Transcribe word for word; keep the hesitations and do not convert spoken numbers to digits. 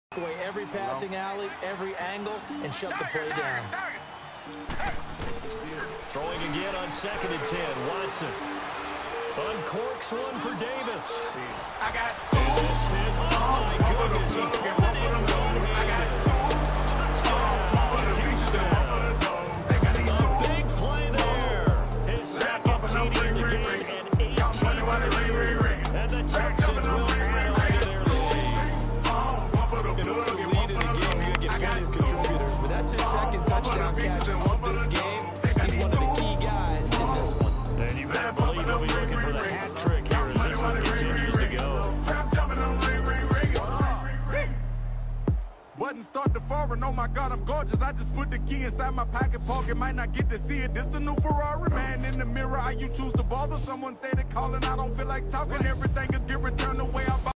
away every passing alley, every angle, and shut the play down. Throwing again on second and ten. Watson uncorks one for Davis. I got two. This is, oh my goodness, he caught it in one I got hand. two. Touchdown, Houston. A big play there. His second T D in the game and eighteen. And the Texans will add on to their lead. In order to lead in the game, you get plenty of contributors, but that's his second touchdown catch of this game. He's one of the key guys in this one. And you better believe he'll be looking for the hat trick here as this one continues to go. Button start to foreign, oh my God, I'm gorgeous. I just put the key inside my pocket pocket, might not get to see it. This a new Ferrari, man. In the mirror, how you choose to bother? Someone say they're calling, I don't feel like talking. Everything will get returned the way I